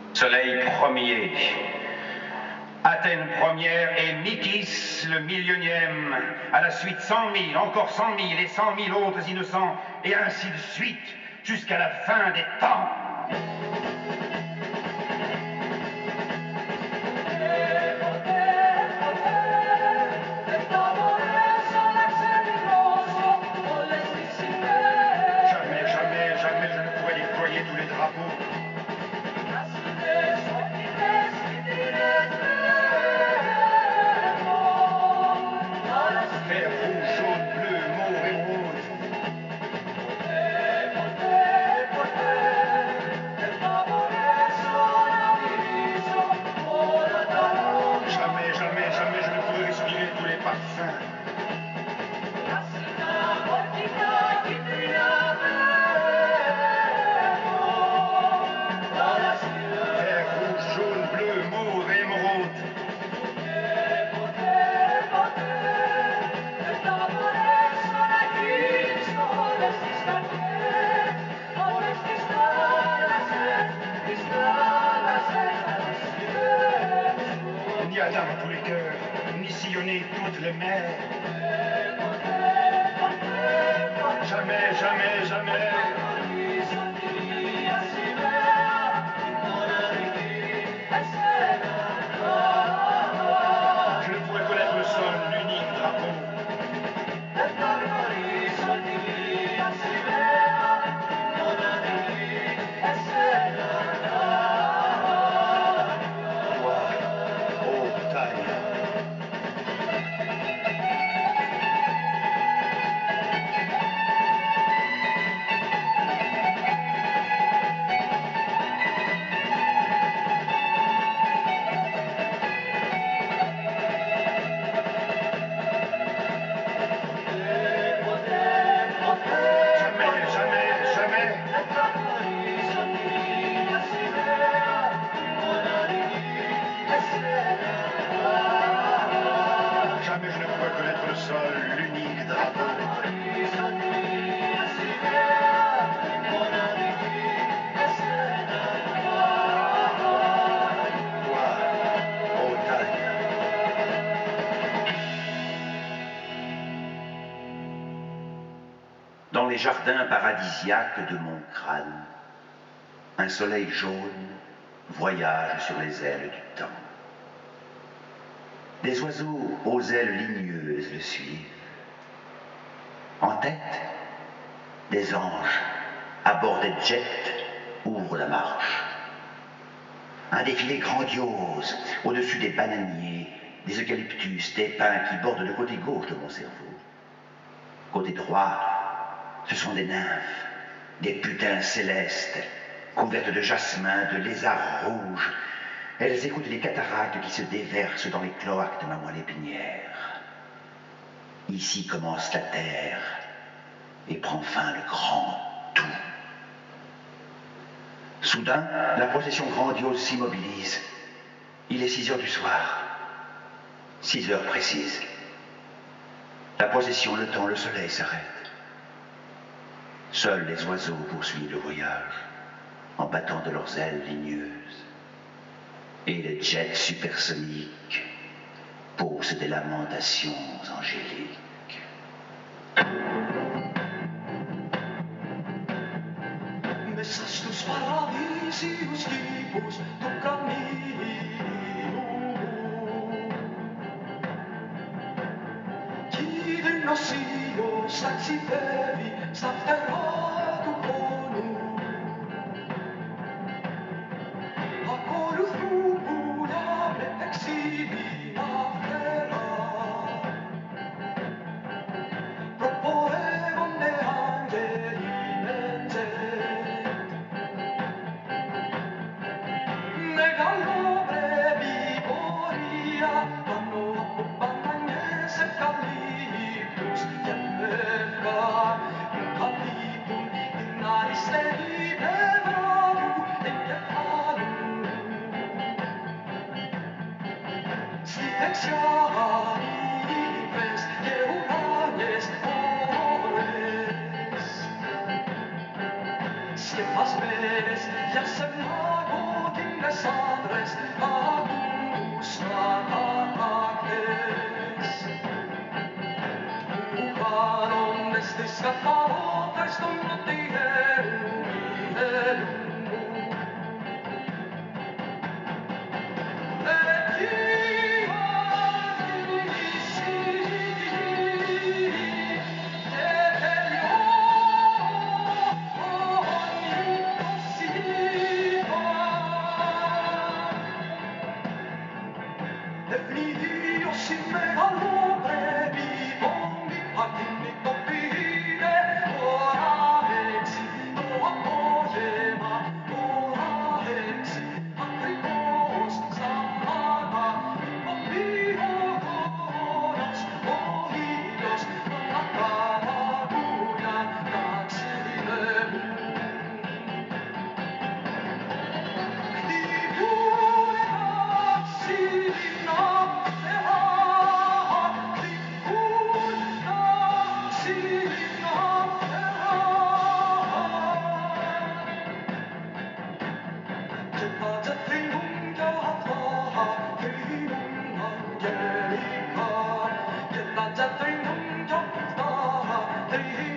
Soleil premier, Athènes première et Mykis le millionième. À la suite 100 000, encore 100 000 et 100 000 autres innocents, et ainsi de suite, jusqu'à la fin des temps. Jamais, jamais, jamais je ne pourrais déployer tous les drapeaux. Vert, rouge, jaune, bleu, mauve et rose. Jamais, jamais, jamais je ne pourrais respirer tous les parfums. Vert, rouge, jaune, bleu, mauve et émeraude. Ni Adam tous les cœurs, ni sillonner toutes les mers. Jamais, jamais, jamais. Je ne pourrais connaître le sol, l'unique drapeau. Jamais je ne pourrais connaître le sol, l'unique drapeau. Dans les jardins paradisiaques de mon crâne, un soleil jaune voyage sur les ailes du temps. Des oiseaux aux ailes ligneuses le suivent. En tête, des anges à bord des jets ouvrent la marche. Un défilé grandiose au-dessus des bananiers, des eucalyptus, des pins qui bordent le côté gauche de mon cerveau. Côté droit, ce sont des nymphes, des putains célestes, couvertes de jasmin, de lézards rouges. Elles écoutent les cataractes qui se déversent dans les cloaques de ma moelle épinière. Ici commence la terre et prend fin le grand tout. Soudain, la procession grandiose s'immobilise. Il est 6 heures du soir. 6 heures précises. La procession, le temps, le soleil s'arrête. Seuls les oiseaux poursuivent le voyage en battant de leurs ailes ligneuses. Et les jets supersoniques poussent des lamentations angéliques. Mesas tus paradisius libus tu caminum. Quid nos ios accipevi stapteratu bonum. A colus rubula me exili affera. Proporevum de angeli mentet. Megalobre vivoria, anno apopananes et calipus, Gemefka, in calipum ignaris teribe bradu, encephalum. Sitexia Ives, Geuranes, ores, Siepas veres, jäsenmaagootin sadres, agustakakakes. Kukaan on nestiskä taloutaistunut iheru, iheru. Hey,